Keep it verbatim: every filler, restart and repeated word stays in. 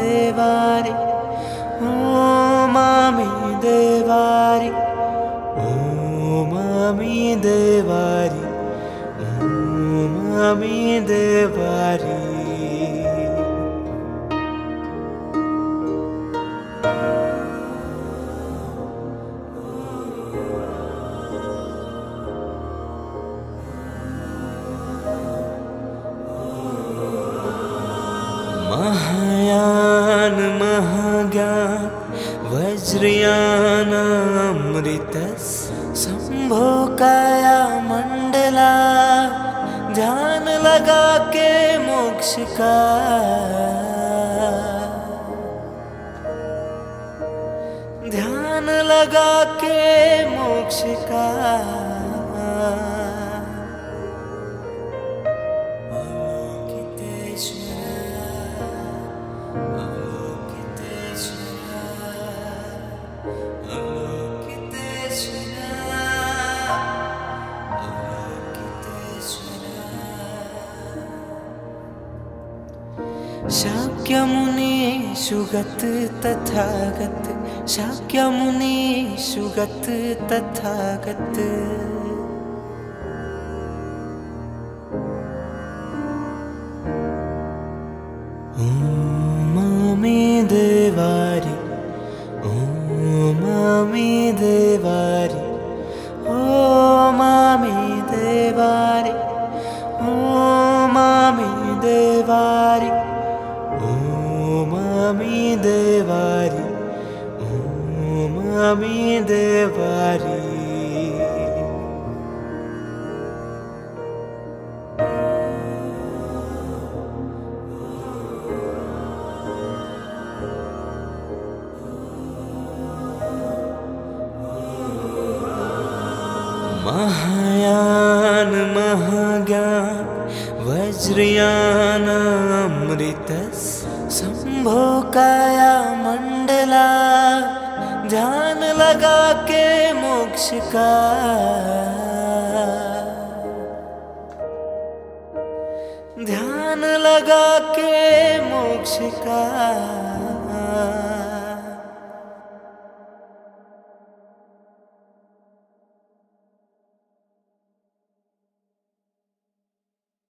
देवारी, ओ मामी देवारी, ओ मामी देवारी, ओ मामी देवारी। महायान महाज्ञान वज्रयानामृतस् संभोकाया मंडला, ध्यान लगा के मोक्ष का, ध्यान लगा के मोक्ष का। शाक्य मुनि सुगत तथागत, शाक्य मुनि सुगत तथागत। ओ मामी देवारी, ओ मामी देवारी, ओ मामी देवारी, ओ मामी देवारी, ओ मामी देवारी, ओ मामी देवारी। महायान महाज्ञान वज्रयानामृतस् संभोकाया मंडला, ध्यान लगा के मोक्ष का, ध्यान लगा के मोक्ष का।